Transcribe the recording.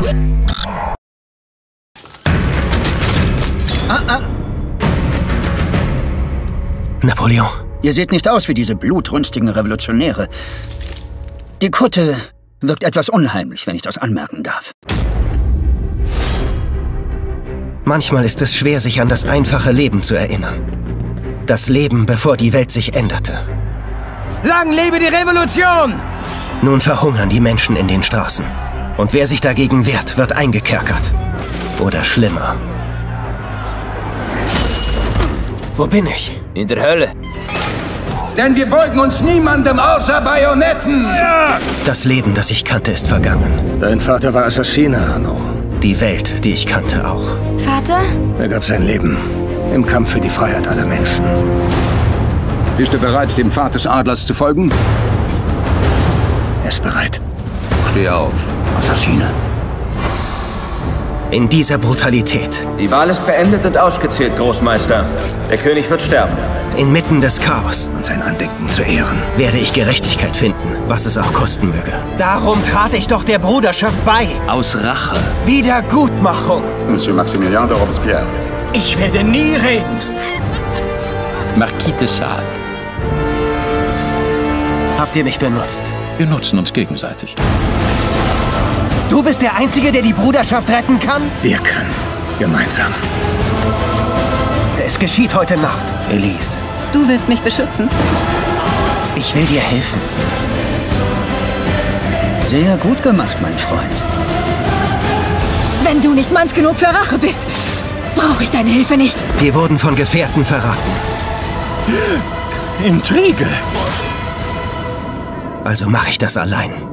Napoleon. Ihr seht nicht aus wie diese blutrünstigen Revolutionäre. Die Kutte wirkt etwas unheimlich, wenn ich das anmerken darf. Manchmal ist es schwer, sich an das einfache Leben zu erinnern. Das Leben, bevor die Welt sich änderte. Lang lebe die Revolution! Nun verhungern die Menschen in den Straßen. Und wer sich dagegen wehrt, wird eingekerkert. Oder schlimmer. Wo bin ich? In der Hölle. Denn wir beugen uns niemandem außer Bajonetten! Ja! Das Leben, das ich kannte, ist vergangen. Dein Vater war Assassiner, Arno. Die Welt, die ich kannte, auch. Vater? Er gab sein Leben im Kampf für die Freiheit aller Menschen. Bist du bereit, dem Pfad des Adlers zu folgen? Er ist bereit. Steh auf, Assassine. In dieser Brutalität. Die Wahl ist beendet und ausgezählt, Großmeister. Der König wird sterben. Inmitten des Chaos. Und sein Andenken zu ehren. Werde ich Gerechtigkeit finden, was es auch kosten möge. Darum trat ich doch der Bruderschaft bei. Aus Rache. Wiedergutmachung. Monsieur Maximilien de Robespierre. Ich werde nie reden. Marquis de Sade. Habt ihr mich benutzt? Wir nutzen uns gegenseitig. Du bist der Einzige, der die Bruderschaft retten kann? Wir können. Gemeinsam. Es geschieht heute Nacht, Elise. Du willst mich beschützen? Ich will dir helfen. Sehr gut gemacht, mein Freund. Wenn du nicht manns genug für Rache bist, brauche ich deine Hilfe nicht. Wir wurden von Gefährten verraten. Intrige. Also mache ich das allein.